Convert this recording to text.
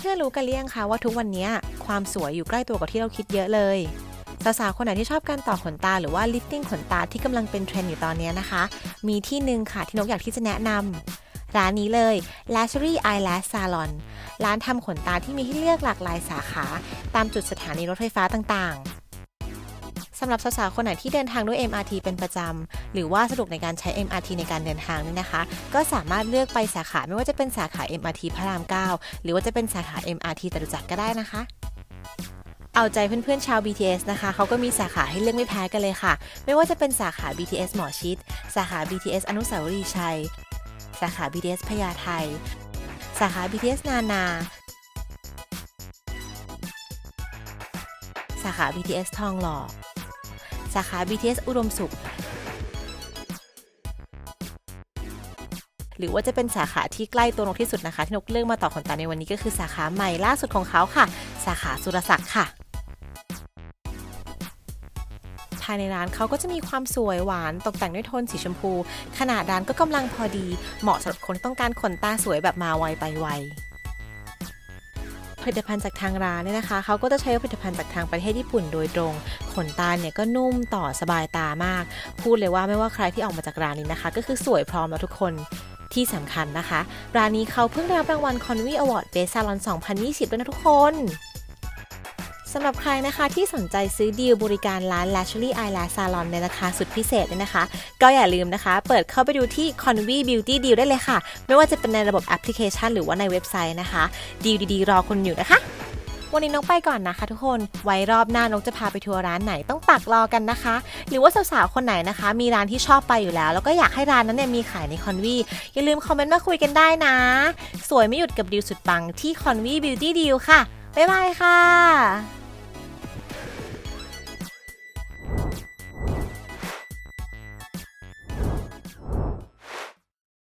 พื่อนๆรู้กันหรือยังคะว่าทุกวันนี้ความสวยอยู่ใกล้ตัวกว่าที่เราคิดเยอะเลยสาวๆคนไหนที่ชอบการต่อขนตาหรือว่าลิฟติ้งขนตาที่กำลังเป็นเทรนด์อยู่ตอนนี้นะคะมีที่หนึ่งค่ะที่นกอยากที่จะแนะนำร้านนี้เลย Lashery Eyelash Salon ร้านทำขนตาที่มีให้เลือกหลากหลายสาขาตามจุดสถานีรถไฟฟ้าต่างๆสำหรับสาวๆคนไหนที่เดินทางด้วย MRT เป็นประจำหรือว่าสะดวกในการใช้ MRT ในการเดินทางนี่นะคะก็สามารถเลือกไปสาขาไม่ว่าจะเป็นสาขา MRT พระราม 9หรือว่าจะเป็นสาขา MRT จตุจักรก็ได้นะคะเอาใจเพื่อนๆชาว BTS นะคะเขาก็มีสาขาให้เลือกไม่แพ้กันเลยค่ะไม่ว่าจะเป็นสาขา BTS หมอชิตสาขา BTS อนุสาวรีย์ชัยสาขา BTS พญาไทสาขา BTS นานาสาขา BTS ทองหล่อสาขา BTS อุดมสุขหรือว่าจะเป็นสาขาที่ใกล้ตัวนกที่สุดนะคะที่นกเลือกมาต่อขนตาในวันนี้ก็คือสาขาใหม่ล่าสุดของเขาค่ะสาขาสุรศักดิ์ค่ะภายในร้านเขาก็จะมีความสวยหวานตกแต่งด้วยโทนสีชมพูขนาดร้านก็กำลังพอดีเหมาะสำหรับคนที่ต้องการขนตาสวยแบบมาไวไปไวผลิตภัณฑ์จากทางร้านเนี่ยนะคะเขาก็จะใช้ผลิตภัณฑ์จากทางประเทศญี่ปุ่นโดยตรงขนตาเนี่ยก็นุ่มต่อสบายตามากพูดเลยว่าไม่ว่าใครที่ออกมาจากร้านนี้นะคะก็คือสวยพร้อมแล้วทุกคนที่สำคัญนะคะร้านนี้เขาเพิ่งได้รับรางวัล Conwy Award Best Salon 2020 ด้วยนะทุกคนสำหรับใครนะคะที่สนใจซื้อดีลบริการร้าน Lashery Eyelash Salon ในราคาสุดพิเศษเนี่ยนะคะก็อย่าลืมนะคะเปิดเข้าไปดูที่ Conwy Beauty Deal ได้เลยค่ะไม่ว่าจะเป็นในระบบแอปพลิเคชันหรือว่าในเว็บไซต์นะคะดีลดีๆรอคุณอยู่นะคะวันนี้นกไปก่อนนะคะทุกคนไว้รอบหน้านกจะพาไปทัวร์ร้านไหนต้องปักรอกันนะคะหรือว่าสาวๆคนไหนนะคะมีร้านที่ชอบไปอยู่แล้วแล้วก็อยากให้ร้านนั้นเนี่ยมีขายในคอนวีอย่าลืมคอมเมนต์มาคุยกันได้นะสวยไม่หยุดกับดีลสุดปังที่ Conwy Beauty Deal ค่ะบ๊ายบายค่ะ